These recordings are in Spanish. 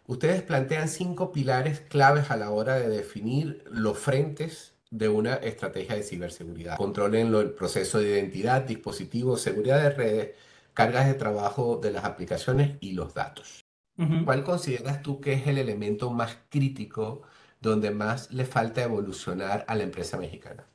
Ustedes plantean 5 pilares claves a la hora de definir los frentes de una estrategia de ciberseguridad. Controlen el proceso de identidad, dispositivos, seguridad de redes, cargas de trabajo de las aplicaciones y los datos. Ujú. ¿Cuál consideras tú que es el elemento más crítico donde más le falta evolucionar a la empresa mexicana?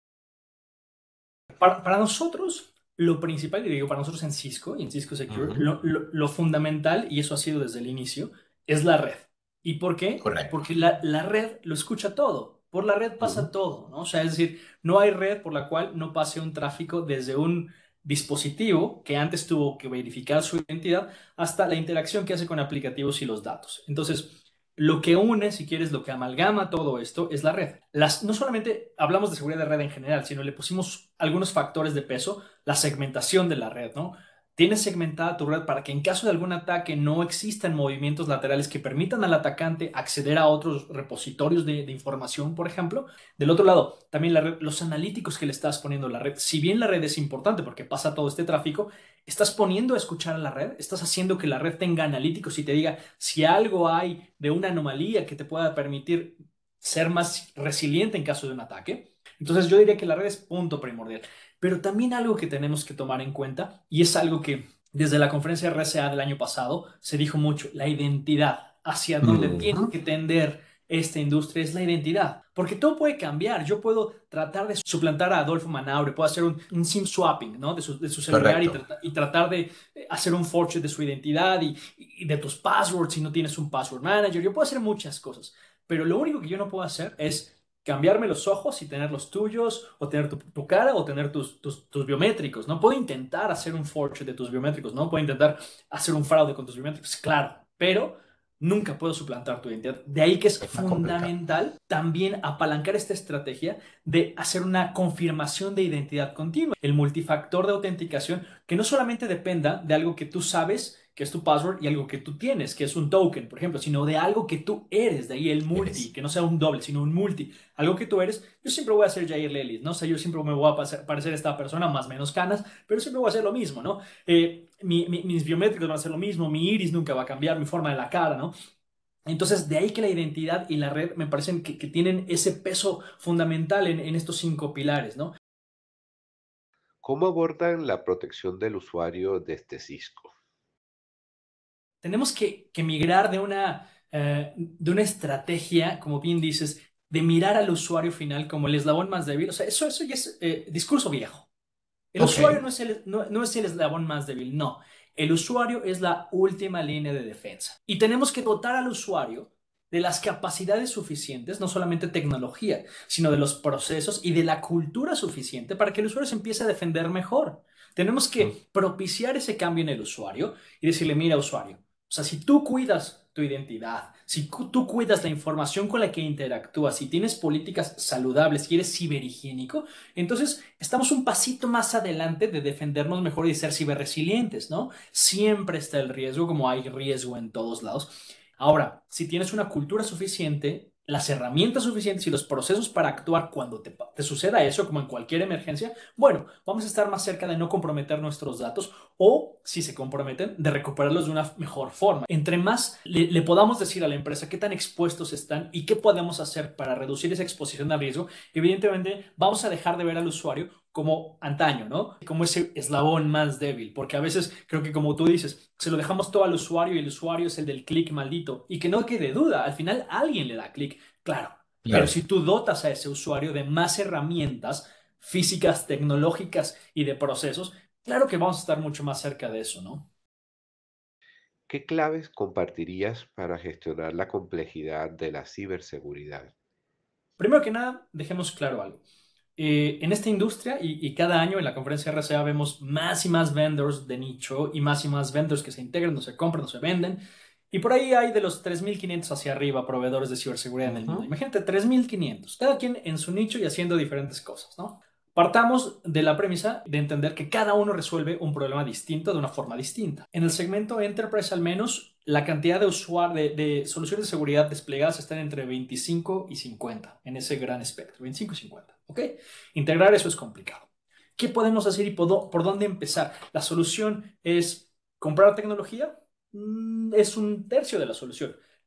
Para nosotros, lo principal, y digo para nosotros en Cisco y en Cisco Secure, Ujú. lo fundamental, y eso ha sido desde el inicio, es la red. ¿Y por qué? Correcto. Porque la red lo escucha todo. Por la red pasa Ujú. todo, ¿no? O sea, es decir, no hay red por la cual no pase un tráfico desde un dispositivo que antes tuvo que verificar su identidad hasta la interacción que hace con aplicativos y los datos. Entonces, lo que une, si quieres, lo que amalgama todo esto es la red. No solamente hablamos de seguridad de red en general, sino le pusimos algunos factores de peso, la segmentación de la red, ¿no? Tienes segmentada tu red para que en caso de algún ataque no existan movimientos laterales que permitan al atacante acceder a otros repositorios de información, por ejemplo. Del otro lado, también la red, los analíticos que le estás poniendo a la red. Si bien la red es importante porque pasa todo este tráfico, estás poniendo a escuchar a la red, estás haciendo que la red tenga analíticos y te diga si algo hay de una anomalía que te pueda permitir ser más resiliente en caso de un ataque. Entonces yo diría que la red es punto primordial. Pero también algo que tenemos que tomar en cuenta, y es algo que desde la conferencia RSA del año pasado se dijo mucho, la identidad, hacia dónde tiene Ujú. que tender esta industria es la identidad. Porque todo puede cambiar. Yo puedo tratar de suplantar a Adolfo Manaure, puedo hacer un SIM swapping, ¿no? De su celular Correcto. y tratar de hacer un forge de su identidad y de tus passwords si no tienes un password manager. Yo puedo hacer muchas cosas, pero lo único que yo no puedo hacer es cambiarme los ojos y tener los tuyos, o tener tu cara, o tener tus biométricos. No puedo intentar hacer un forge de tus biométricos, no puedo intentar hacer un fraude con tus biométricos, claro, pero nunca puedo suplantar tu identidad. De ahí que es Es más complicado. fundamental también apalancar esta estrategia de hacer una confirmación de identidad continua. El multifactor de autenticación que no solamente dependa de algo que tú sabes, que es tu password, y algo que tú tienes, que es un token, por ejemplo, sino de algo que tú eres, de ahí el multi, Es. que no sea un doble, sino un multi, algo que tú eres. Yo siempre voy a ser Jair Lelis, ¿no? O sea, yo siempre me voy a parecer a esta persona, más o menos canas, pero siempre voy a hacer lo mismo, ¿no? Mis biométricos van a ser lo mismo, mi iris nunca va a cambiar, mi forma de la cara, ¿no? Entonces, de ahí que la identidad y la red me parecen que tienen ese peso fundamental en estos 5 pilares, ¿no? ¿Cómo abordan la protección del usuario desde Cisco? Tenemos que migrar de una estrategia, como bien dices, de mirar al usuario final como el eslabón más débil. O sea, eso ya es discurso viejo. El Ok. usuario no es el eslabón más débil, no. El usuario es la última línea de defensa. Y tenemos que dotar al usuario de las capacidades suficientes, no solamente tecnología, sino de los procesos y de la cultura suficiente para que el usuario se empiece a defender mejor. Tenemos Mm. que propiciar ese cambio en el usuario y decirle, mira, usuario, o sea, si tú cuidas tu identidad, si tú cuidas la información con la que interactúas, si tienes políticas saludables, si eres ciberhigiénico, entonces estamos un pasito más adelante de defendernos mejor y de ser ciberresilientes, ¿no? Siempre está el riesgo, como hay riesgo en todos lados. Ahora, si tienes una cultura suficiente, las herramientas suficientes y los procesos para actuar cuando te suceda eso, como en cualquier emergencia, bueno, vamos a estar más cerca de no comprometer nuestros datos, o, si se comprometen, de recuperarlos de una mejor forma. Entre más le podamos decir a la empresa qué tan expuestos están y qué podemos hacer para reducir esa exposición al riesgo, evidentemente vamos a dejar de ver al usuario como antaño, ¿no? Como ese eslabón más débil, porque a veces creo que, como tú dices, se lo dejamos todo al usuario y el usuario es el del clic maldito. Y que no quede duda, al final alguien le da clic, claro. Pero Claro. si tú dotas a ese usuario de más herramientas físicas, tecnológicas y de procesos, claro que vamos a estar mucho más cerca de eso, ¿no? ¿Qué claves compartirías para gestionar la complejidad de la ciberseguridad? Primero que nada, dejemos claro algo. En esta industria y cada año en la conferencia RCA vemos más y más vendors de nicho y más vendors que se integran, no se compran, no se venden. Y por ahí hay de los 3.500 hacia arriba proveedores de ciberseguridad en el mundo. Ujú. Imagínate, 3.500 cada quien en su nicho y haciendo diferentes cosas, ¿no? Partamos de la premisa de entender que cada uno resuelve un problema distinto de una forma distinta. En el segmento Enterprise, al menos, la cantidad de de soluciones de seguridad desplegadas están entre 25 y 50 en ese gran espectro, 25 y 50. ¿Ok? Integrar eso es complicado. ¿Qué podemos hacer y por dónde empezar? La solución es comprar tecnología. Es un tercio de la solución.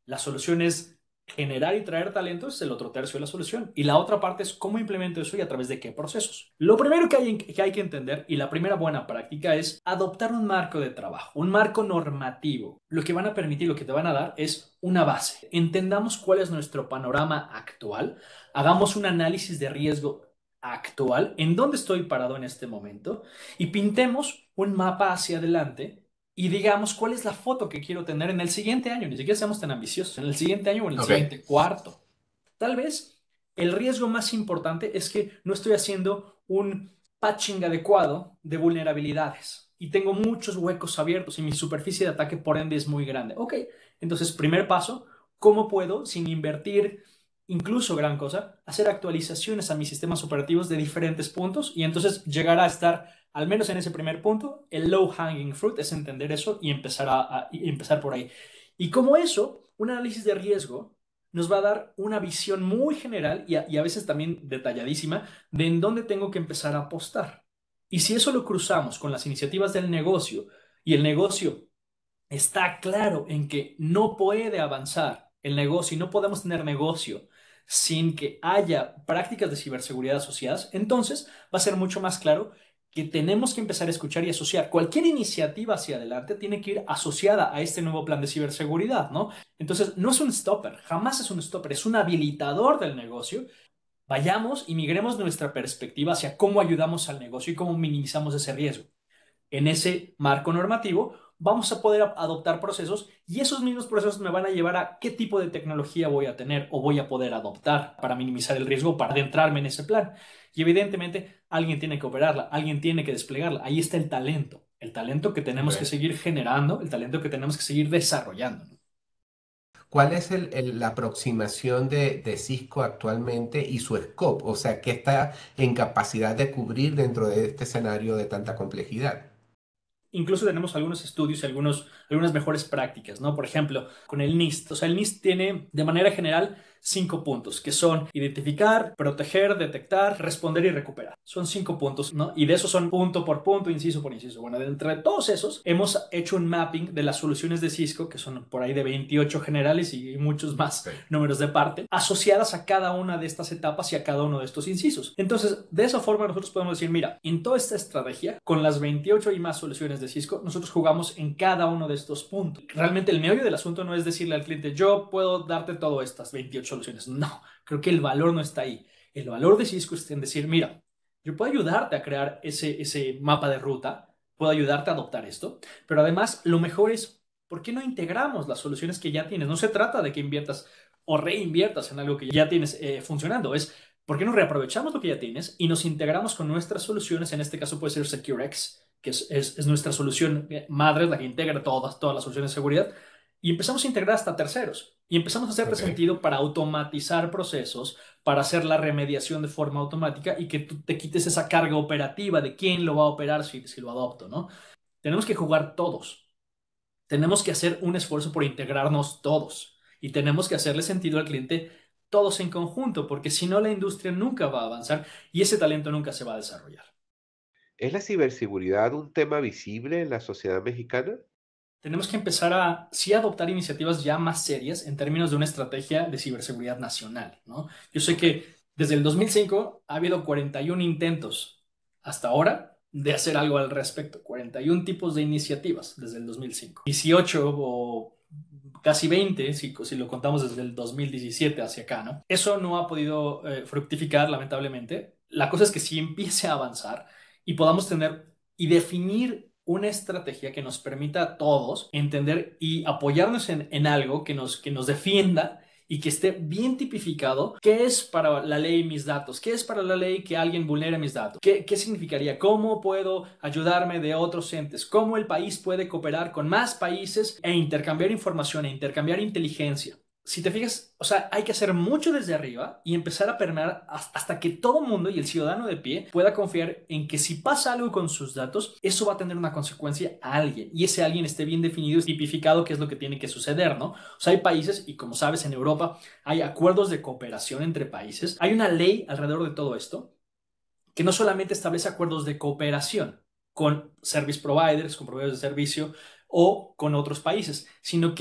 La solución es generar y traer talento, es el otro tercio de la solución. Y la otra parte es cómo implemento eso y a través de qué procesos. Lo primero que hay que entender y la primera buena práctica es adoptar un marco de trabajo, un marco normativo. Lo que van a permitir, lo que te van a dar es una base. Entendamos cuál es nuestro panorama actual, hagamos un análisis de riesgo actual, en dónde estoy parado en este momento y pintemos un mapa hacia adelante y digamos cuál es la foto que quiero tener en el siguiente año. Ni siquiera seamos tan ambiciosos, en el siguiente año o en el Ok. siguiente cuarto. Tal vez el riesgo más importante es que no estoy haciendo un patching adecuado de vulnerabilidades y tengo muchos huecos abiertos y mi superficie de ataque por ende es muy grande. Ok, entonces primer paso, ¿cómo puedo, sin invertir incluso gran cosa, hacer actualizaciones a mis sistemas operativos de diferentes puntos y entonces llegar a estar, al menos en ese primer punto, el low hanging fruit es entender eso y empezar por ahí. Y como eso, un análisis de riesgo nos va a dar una visión muy general y a veces también detalladísima de en dónde tengo que empezar a apostar. Y si eso lo cruzamos con las iniciativas del negocio y el negocio está claro en que no puede avanzar el negocio y no podemos tener negocio sin que haya prácticas de ciberseguridad asociadas, entonces va a ser mucho más claro que tenemos que empezar a escuchar y asociar. Cualquier iniciativa hacia adelante tiene que ir asociada a este nuevo plan de ciberseguridad, ¿no? Entonces, no es un stopper, jamás es un stopper, es un habilitador del negocio. Vayamos y migremos nuestra perspectiva hacia cómo ayudamos al negocio y cómo minimizamos ese riesgo. En ese marco normativo vamos a poder adoptar procesos y esos mismos procesos me van a llevar a qué tipo de tecnología voy a tener o voy a poder adoptar para minimizar el riesgo, para adentrarme en ese plan. Y evidentemente alguien tiene que operarla, alguien tiene que desplegarla. Ahí está el talento que tenemos que Ok. seguir generando, el talento que tenemos que seguir desarrollando, ¿no? ¿Cuál es la aproximación de Cisco actualmente y su scope? O sea, ¿qué está en capacidad de cubrir dentro de este escenario de tanta complejidad? Incluso tenemos algunos estudios y algunas mejores prácticas, ¿no? Por ejemplo, con el NIST. O sea, el NIST tiene de manera general 5 puntos, que son identificar, proteger, detectar, responder y recuperar. Son 5 puntos, ¿no? Y de esos son punto por punto, inciso por inciso. Bueno, de entre todos esos, hemos hecho un mapping de las soluciones de Cisco, que son por ahí de 28 generales y muchos más Ok. números de parte, asociadas a cada una de estas etapas y a cada uno de estos incisos. Entonces, de esa forma nosotros podemos decir, mira, en toda esta estrategia, con las 28 y más soluciones de Cisco, nosotros jugamos en cada uno de estos puntos. Realmente el meollo del asunto no es decirle al cliente, yo puedo darte todas estas 28 soluciones. No, creo que el valor no está ahí. El valor de Cisco está en decir, mira, yo puedo ayudarte a crear ese mapa de ruta, puedo ayudarte a adoptar esto, pero además lo mejor es, ¿por qué no integramos las soluciones que ya tienes? No se trata de que inviertas o reinviertas en algo que ya tienes funcionando, es ¿por qué no reaprovechamos lo que ya tienes y nos integramos con nuestras soluciones? En este caso puede ser SecureX, que es nuestra solución madre, la que integra todas las soluciones de seguridad, y empezamos a integrar hasta terceros. Y empezamos a hacerte Ok. sentido para automatizar procesos, para hacer la remediación de forma automática y que tú te quites esa carga operativa de quién lo va a operar si lo adopto, ¿no? Tenemos que jugar todos. Tenemos que hacer un esfuerzo por integrarnos todos y tenemos que hacerle sentido al cliente todos en conjunto, porque si no la industria nunca va a avanzar y ese talento nunca se va a desarrollar. ¿Es la ciberseguridad un tema visible en la sociedad mexicana? Tenemos que empezar a sí adoptar iniciativas ya más serias en términos de una estrategia de ciberseguridad nacional, ¿no? Yo sé Ok. que desde el 2005 ha habido 41 intentos hasta ahora de hacer algo al respecto, 41 tipos de iniciativas desde el 2005. 18 o casi 20, si lo contamos desde el 2017 hacia acá, ¿no? Eso no ha podido fructificar, lamentablemente. La cosa es que sí empiece a avanzar y podamos tener y definir una estrategia que nos permita a todos entender y apoyarnos en algo que nos defienda y que esté bien tipificado qué es para la ley mis datos, qué es para la ley que alguien vulnere mis datos, qué significaría, cómo puedo ayudarme de otros entes, cómo el país puede cooperar con más países e intercambiar información e intercambiar inteligencia. Si te fijas, o sea, hay que hacer mucho desde arriba y empezar a permear hasta que todo mundo y el ciudadano de pie pueda confiar en que si pasa algo con sus datos, eso va a tener una consecuencia a alguien y ese alguien esté bien definido y tipificado qué es lo que tiene que suceder, ¿no? O sea, hay países, y como sabes, en Europa hay acuerdos de cooperación entre países, hay una ley alrededor de todo esto que no solamente establece acuerdos de cooperación con service providers, con proveedores de servicio o con otros países, sino que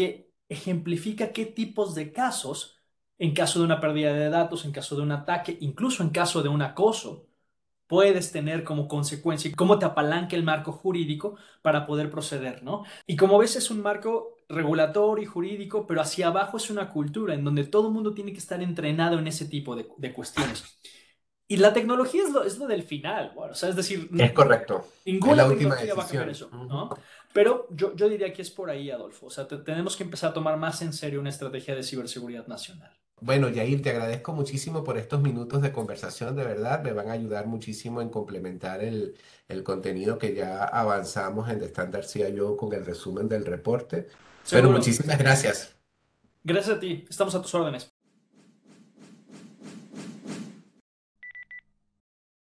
ejemplifica qué tipos de casos, en caso de una pérdida de datos, en caso de un ataque, incluso en caso de un acoso, puedes tener como consecuencia y cómo te apalanca el marco jurídico para poder proceder, ¿no? Y como ves, es un marco regulatorio y jurídico, pero hacia abajo es una cultura en donde todo el mundo tiene que estar entrenado en ese tipo de cuestiones. Y la tecnología es lo del final, bueno, o sea, es decir, Es correcto. Es ninguna la última tecnología va a cambiar decisión. eso, Ujú. ¿no? Pero yo diría que es por ahí, Adolfo. O sea, tenemos que empezar a tomar más en serio una estrategia de ciberseguridad nacional. Bueno, Yair, te agradezco muchísimo por estos minutos de conversación, de verdad, me van a ayudar muchísimo en complementar el contenido que ya avanzamos en The Standard CIO con el resumen del reporte. Pero Seguro. muchísimas gracias. Gracias a ti. Estamos a tus órdenes.